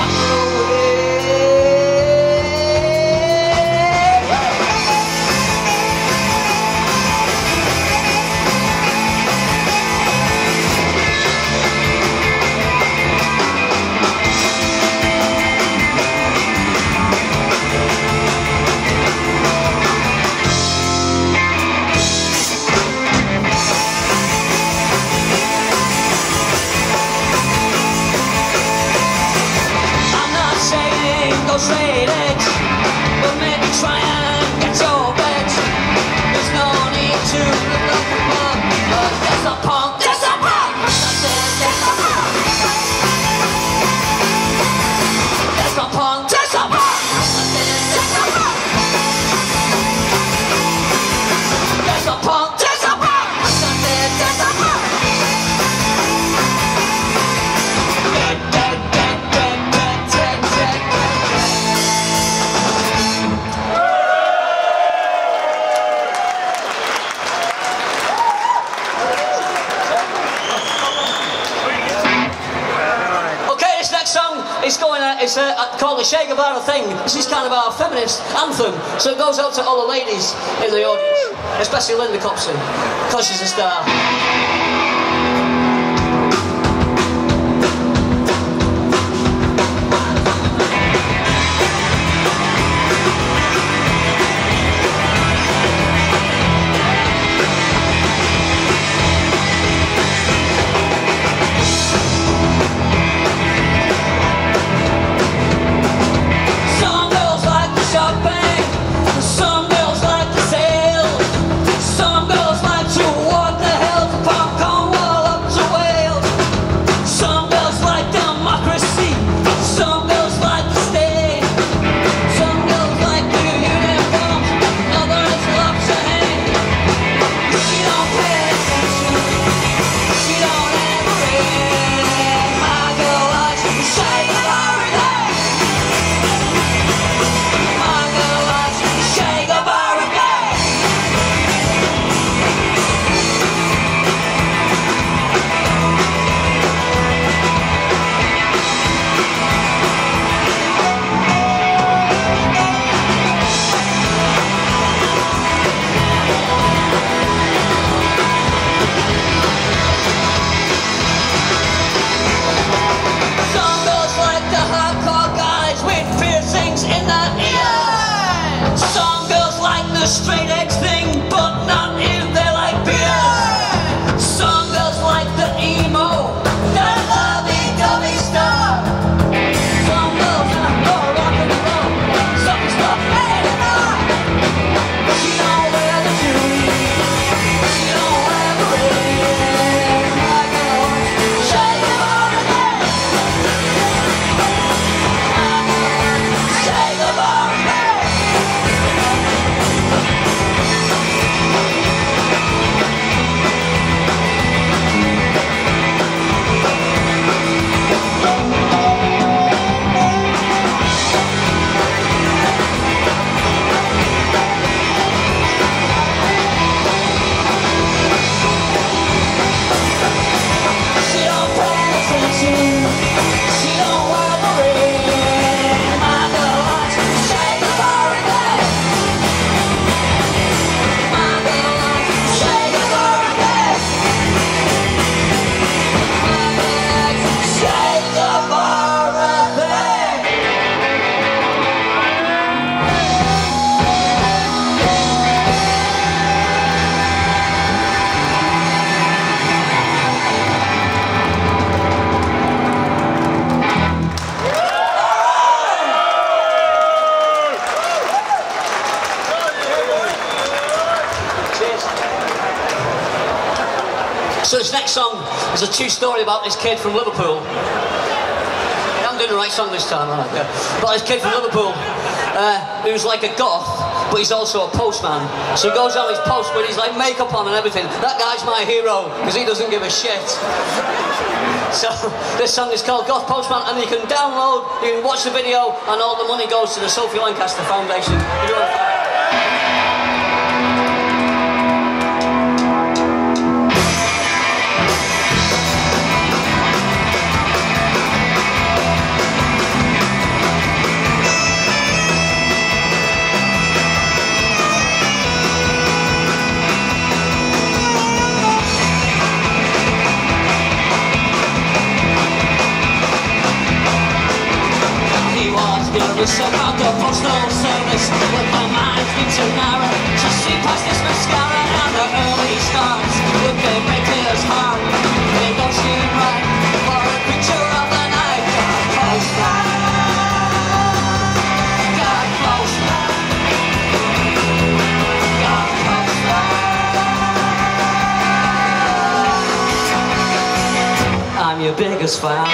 It's called the Che Guevara thing. This is kind of our feminist anthem, so it goes out to all the ladies in the audience, especially Linda Copson, because she's a star. Straight edge thing, but not if they like beer. Some girls like the emo, that lovey-dovey stuff. Some girls like more rock and roll, some stuff ain't enough. She don't wear the shoes, she don't wear the ring. My girl, shake it all again. My girl, shake it all again. So this next song is a true story about this kid from Liverpool. I'm doing the right song this time, aren't I? Yeah. But this kid from Liverpool, who's like a goth, but he's also a postman. So he goes out his post with his like makeup on and everything. That guy's my hero, because he doesn't give a shit. So this song is called Goth Postman, and you can download, you can watch the video, and all the money goes to the Sophie Lancaster Foundation. nervous about the postal service, but my mind's been too narrow to see past this mascara and the early starts. Look, they make his heart, they don't seem right for a creature of the night. God postman, God postman, God postman. I'm your biggest fan.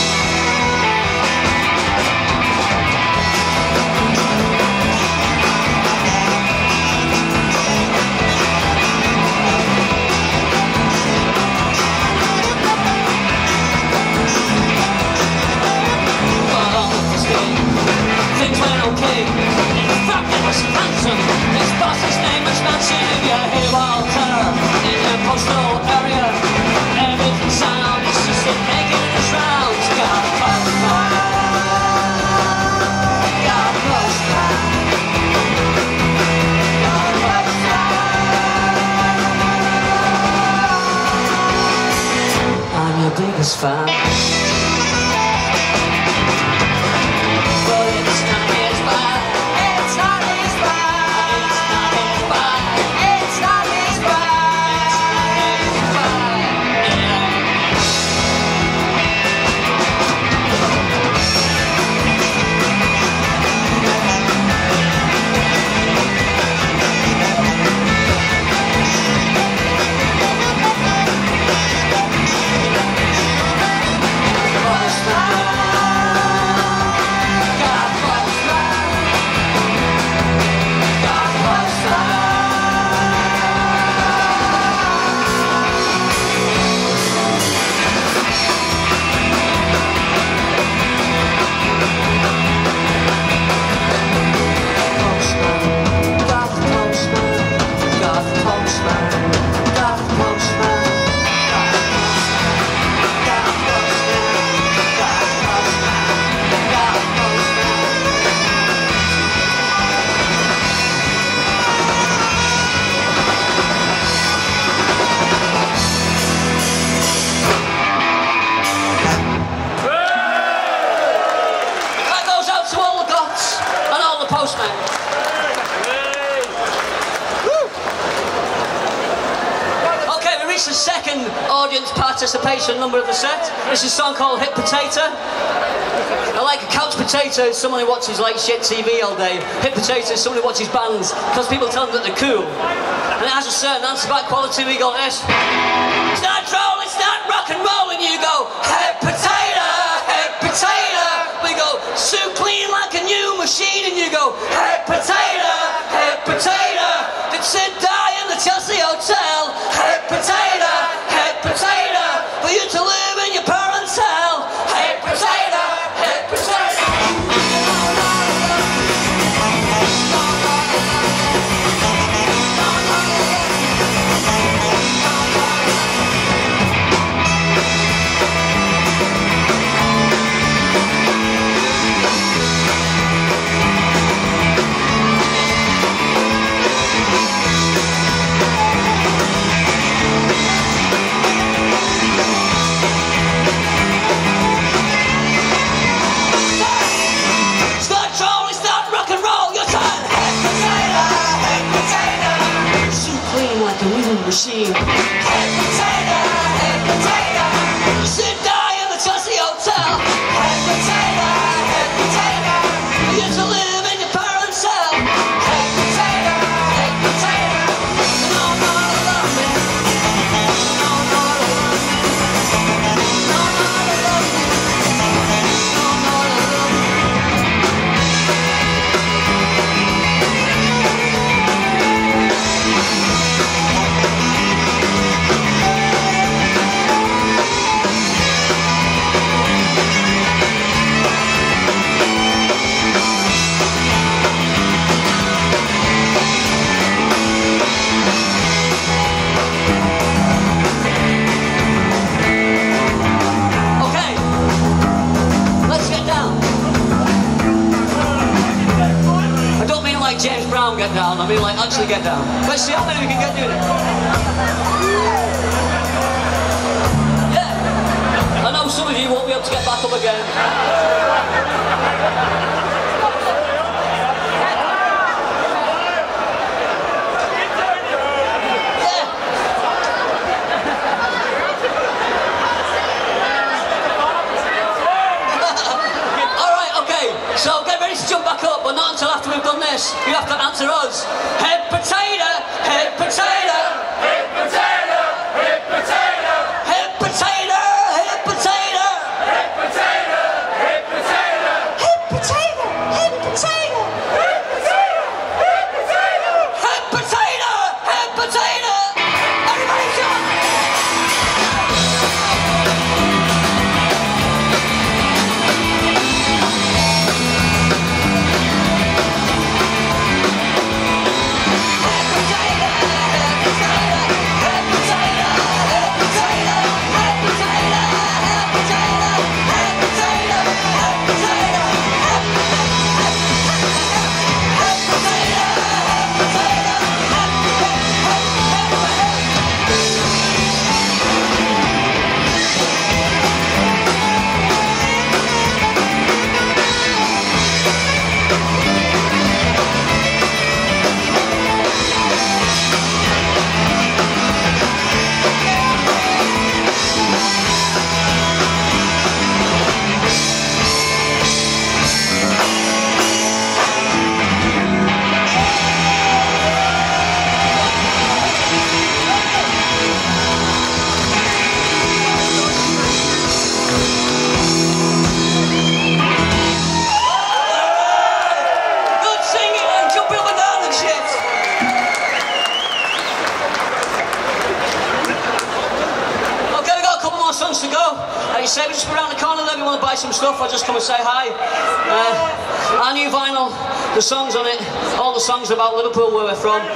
Things went okay. In fact, it was handsome. His boss's name was Nancy. If you hear Walter in the postal area, everything sound is just making its rounds. God postman, God postman, God postman. I'm your biggest fan. The second audience participation number of the set. This is a song called Hit Potato. I like a couch potato is someone who watches like shit TV all day. Hit potato is someone who watches bands because people tell them that they're cool. And it has a certain answer back quality. We go this. It's not troll, it's not rock and roll, and you go hit potato, hit potato. We go soup clean like a new machine, and you go hit potato, hit potato. Did Sid die in the Chelsea Hotel? Hit potato, hit potato. For you to live in your parents' hell. Hit potato, hit potato. Machine. Hit potato, hit potato. You should die in the Chelsea Hotel. Hit potato, hit potato. You used to live in your parents' cell. Hit potato, hit potato. No, no, I love me. No, no, I love me. No, no, I love me. No, no, I love me. James Brown get down, I mean like actually get down. Let's see how many we can get doing it. Yeah. I know some of you won't be able to get back up again. So get ready to jump back up, but not until after we've done this. You have to answer us. Head potato, head potato. Hit potato, hit potato. Head potato, head potato. Hit potato, hit potato. Head potato, head potato. Hit potato, hit potato. Head potato, head potato. Everybody jump. Say we just around the corner there. If you want to buy some stuff, I'll just come and say hi. Our new vinyl, the songs on it, all the songs about Liverpool where we're from.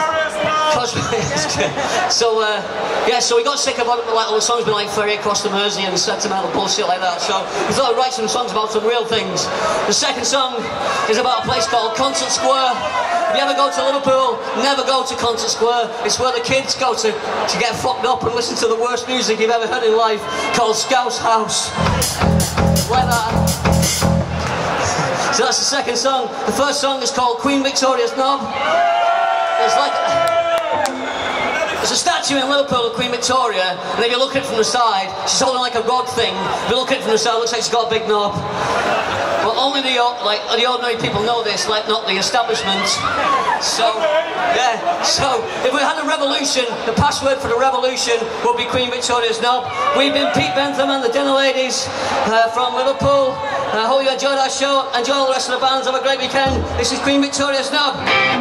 So yeah, so we got sick of like all the songs being like Ferry Across the Mersey and sentimental bullshit like that. So we thought we'd write some songs about some real things. The second song is about a place called Concert Square. If you ever go to Liverpool, never go to Concert Square. It's where the kids go to get fucked up and listen to the worst music you've ever heard in life, called Scouse House. Like that. So that's the second song. The first song is called Queen Victoria's Knob. There's a statue in Liverpool of Queen Victoria, and if you look at it from the side, she's holding like a rod thing. If you look at it from the side, it looks like she's got a big knob. Well, only the ordinary people know this, like not the establishment. So, yeah. So, if we had a revolution, the password for the revolution would be Queen Victoria's Knob. We've been Pete Bentham and the Dinner Ladies from Liverpool. I hope you enjoyed our show. Enjoy all the rest of the bands. Have a great weekend. This is Queen Victoria's Knob.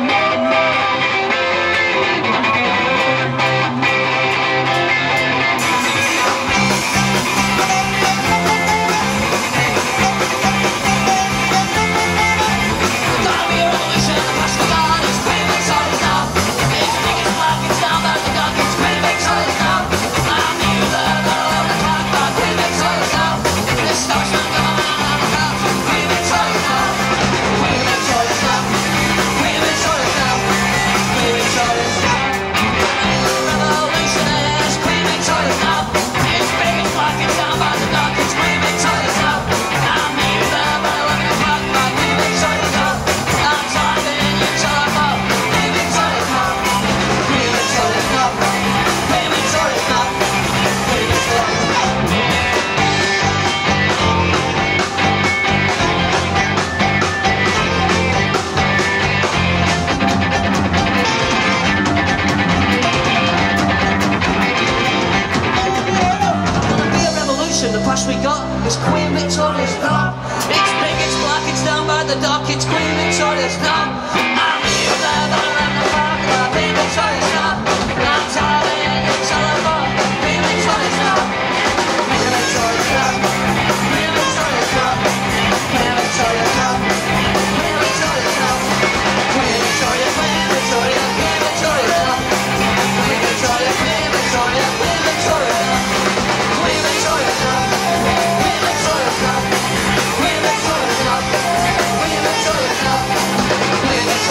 The past we got is Queen Victoria's Knob. It's big, it's black, it's down by the dock, it's Queen Victoria's Knob. I'm here there, but around the park, Queen Victoria's Knob. I'm tired of it, all about Queen Victoria's Knob. Queen Victoria's Knob. Queen Victoria's Knob. Queen Victoria's Knob. Queen Victoria's Knob. Queen Victoria, Queen Victoria, Queen Victoria's Knob. Queen Victoria, Queen Victoria, Queen Victoria's Knob. Queen Victoria's Knob. Queen Victoria's Knob. Queen Victoria's Knob. Queen Victoria's Knob. Queen Victoria's Knob.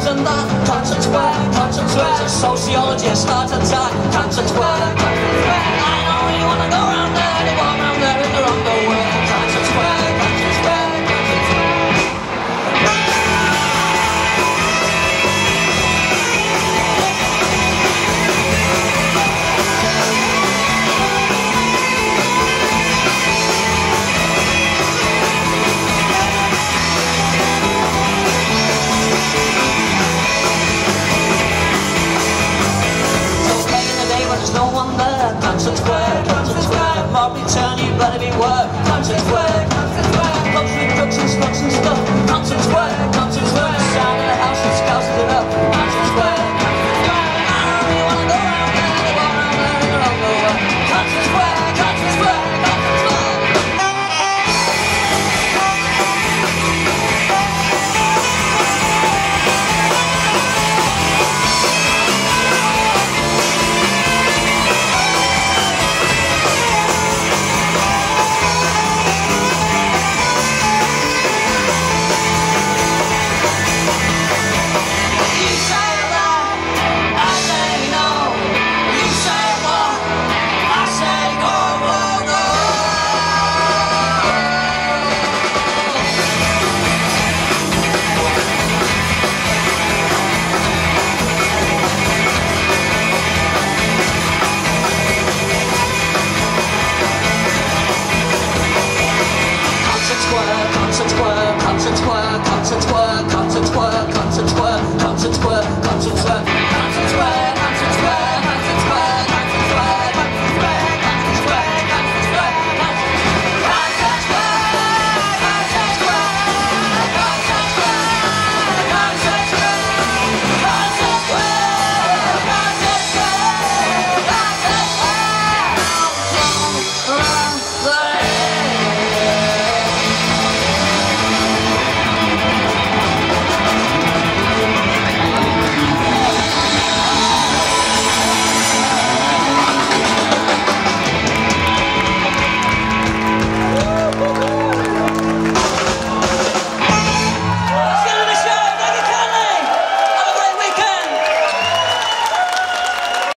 than that. Conscience work, conscience work, sociology, a heart attack. Conscience work, conscience work. I don't really wanna go around there, they walk around